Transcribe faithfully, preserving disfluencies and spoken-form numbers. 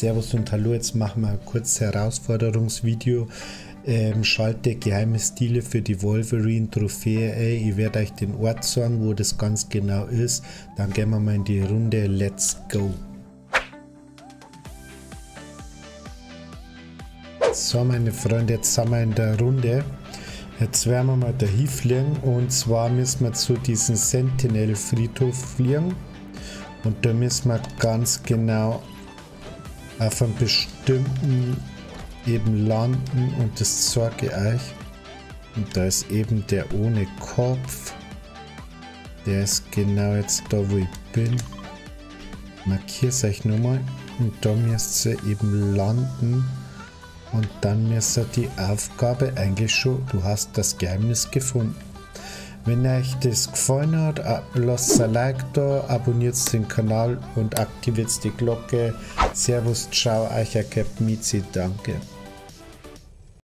Servus und Hallo, jetzt machen wir ein kurzes Herausforderungsvideo. Ähm, schalte geheime Stile für die Wolverine Trophäe. Ey, ich werde euch den Ort sagen, wo das ganz genau ist. Dann gehen wir mal in die Runde. Let's go! So, meine Freunde, jetzt sind wir in der Runde. Jetzt werden wir mal dahin fliegen, und zwar müssen wir zu diesem Sentinel-Friedhof fliegen. Und da müssen wir ganz genau auf einem bestimmten eben landen, und das zeige ich euch. Und da ist eben der ohne Kopf. Der ist genau jetzt da, wo ich bin. Markiere es euch nochmal. Und da müsst ihr eben landen. Und dann müsst ihr die Aufgabe eigentlich schon, du hast das Geheimnis gefunden. Wenn euch das gefallen hat, lasst ein Like da, abonniert den Kanal und aktiviert die Glocke. Servus, ciao, euer Captain Mizi, danke.